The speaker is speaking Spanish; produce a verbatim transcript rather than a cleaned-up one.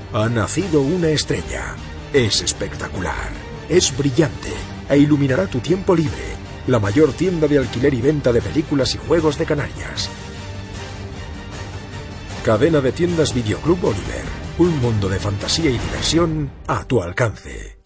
Ha nacido una estrella. Es espectacular, es brillante e iluminará tu tiempo libre. La mayor tienda de alquiler y venta de películas y juegos de Canarias. Cadena de tiendas Videoclub Oliver. Un mundo de fantasía y diversión a tu alcance.